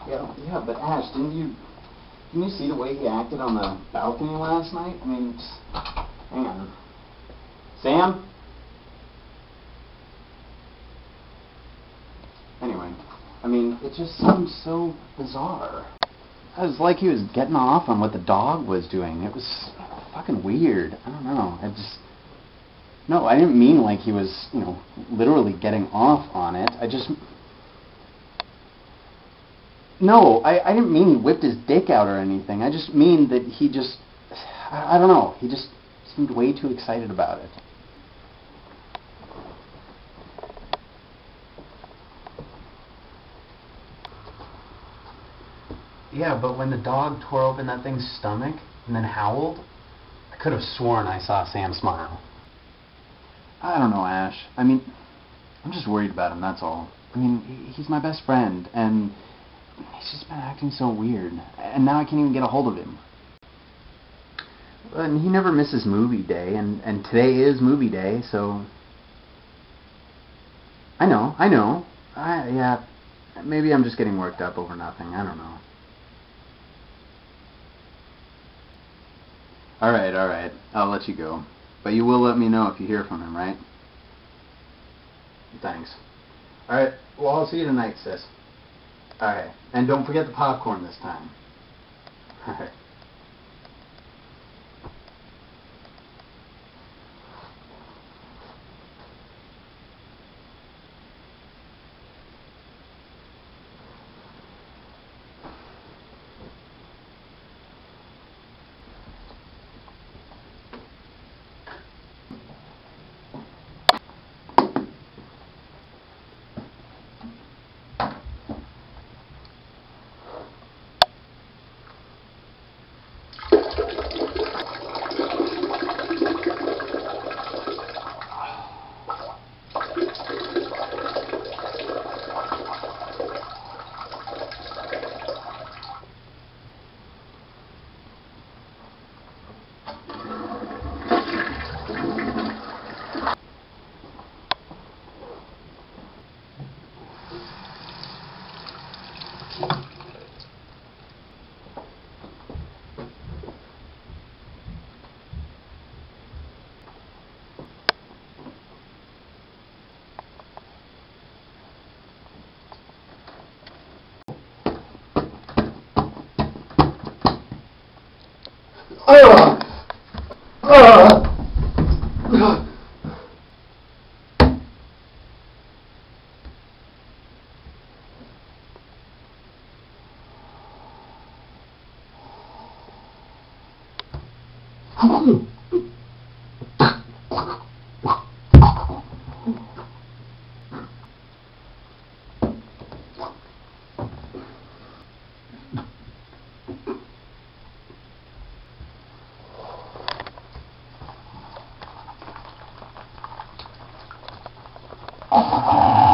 Yeah, but Ash, didn't you see the way he acted on the balcony last night? I mean, hang on. Sam? Anyway, I mean, it just seemed so bizarre. It was like he was getting off on what the dog was doing. It was fucking weird. I don't know. No, I didn't mean like he was, literally getting off on it. No, I didn't mean he whipped his dick out or anything. I just mean that I don't know, he just seemed way too excited about it. Yeah, but when the dog tore open that thing's stomach and then howled, I could have sworn I saw Sam smile. I don't know, Ash. I mean, I'm just worried about him, that's all. I mean, he's my best friend, and he's just been acting so weird. And now I can't even get a hold of him. And he never misses movie day, and today is movie day, so... I know. Yeah, maybe I'm just getting worked up over nothing. I don't know. Alright. I'll let you go. But you will let me know if you hear from him, right? Thanks. Alright, well, I'll see you tonight, sis. Alright, and don't forget the popcorn this time. Alright. Oh.